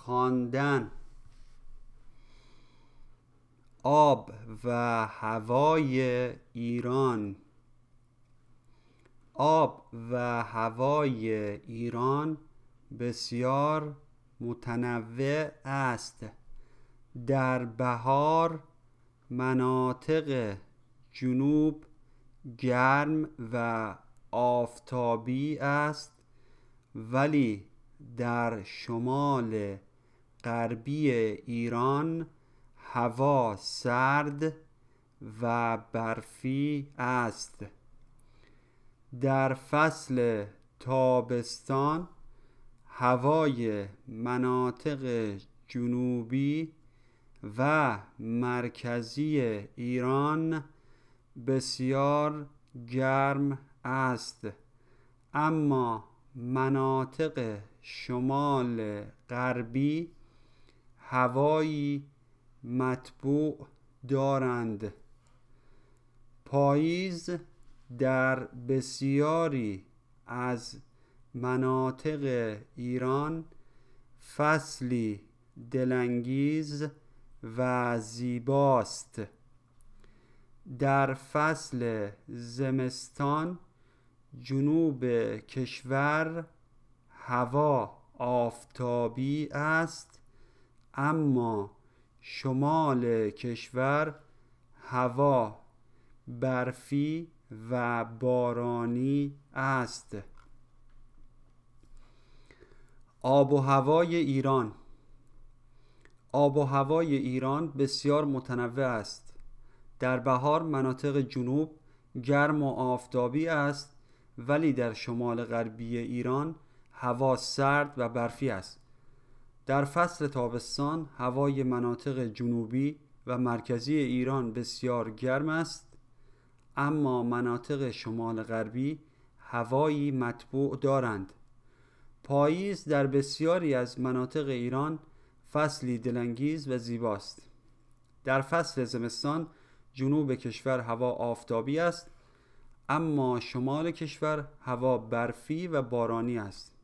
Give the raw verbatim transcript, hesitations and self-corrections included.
خواندن. آب و هوای ایران. آب و هوای ایران بسیار متنوع است. در بهار مناطق جنوب گرم و آفتابی است، ولی در شمال غربی ایران هوا سرد و برفی است. در فصل تابستان هوای مناطق جنوبی و مرکزی ایران بسیار گرم است، اما مناطق شمال غربی هوایی مطبوع دارند. پاییز در بسیاری از مناطق ایران فصلی دلانگیز و زیباست. در فصل زمستان جنوب کشور هوا آفتابی است، اما شمال کشور هوا برفی و بارانی است. آب و هوای ایران. آب و هوای ایران بسیار متنوع است. در بهار مناطق جنوب گرم و آفتابی است، ولی در شمال غربی ایران هوا سرد و برفی است. در فصل تابستان هوای مناطق جنوبی و مرکزی ایران بسیار گرم است، اما مناطق شمال غربی هوایی مطبوع دارند. پاییز در بسیاری از مناطق ایران فصلی دلانگیز و زیباست. در فصل زمستان جنوب کشور هوا آفتابی است، اما شمال کشور هوا برفی و بارانی است.